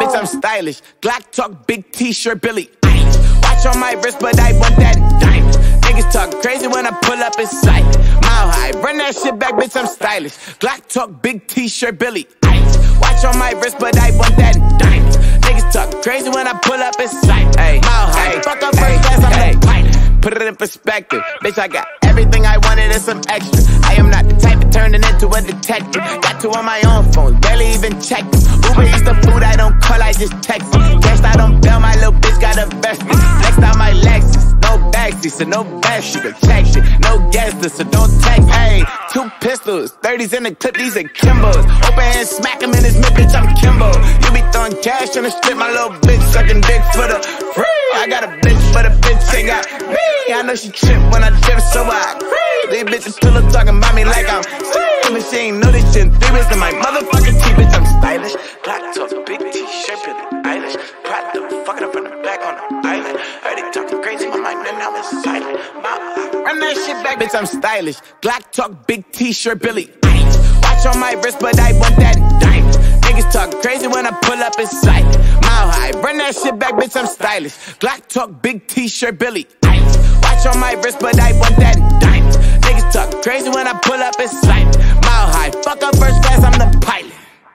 bitch, I'm stylish. Glock talk, big t-shirt, Billie Eilish. Watch on my wrist, but I want that diamond. Niggas talk crazy when I pull up in sight. Mile high, run that shit back, bitch, I'm stylish. Glock talk, big t-shirt, Billie Eilish. Watch on my wrist, but I want that diamond. Niggas talk crazy when I pull up in sight. Mile high, fuck up first class, I'm the pilot. Put it in perspective, bitch, I got everything I wanted and some extra. I am not the type of turning into a detective. Got two on my own phone, barely even check them. Uber Eats the food, I don't call, I just text them. Cashed out on bail, my little bitch got a vest. Flexed out my Lexus, no backseat, so no best, you can check shit. No guesses, so don't text. Hey, 2 pistols, 30s in the clip, these are Kimbos. Open hand, smack him in his mid, bitch, I'm Kimbo. You be throwing cash on the strip, my little bitch sucking dick for the free. I got a bitch, but a bitch ain't got me. I know she trip when I trip, so I free. These bitches still up talking about me like I'm free. But she ain't know this shit in 3 weeks in my motherfucking teeth, bitch, I'm stylish. Black top, big t-shirt, Billie Eilish. Pride the fucking up in the back on the island. Heard they talking crazy, my mind, and now it's silent. Run that shit back, bitch, I'm stylish. Glock talk, big t-shirt, Billie Eilish. Watch on my wrist, but I want that diamond. Niggas talk crazy when I pull up in sight. Mile high, run that shit back, bitch, I'm stylish. Glock talk, big t-shirt, Billie Eilish. Watch on my wrist, but I want that diamond. Niggas talk crazy when I pull up in sight. Mile high, fuck up first class, I'm the pilot.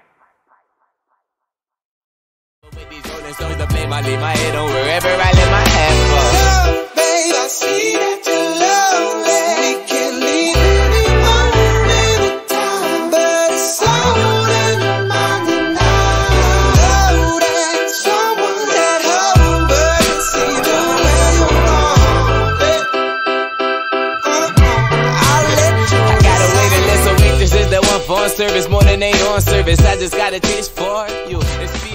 With these rolling stones to play, I leave my head on wherever I let my hand fall. Love, babe, I see that you're lonely. We can't leave anyone anytime, but it's all in your mind tonight. Know that someone at home, but it's either way you want it. I'll let you. I got a waiting list of waitresses that want phone service more than they on service. I just got a taste for you. It's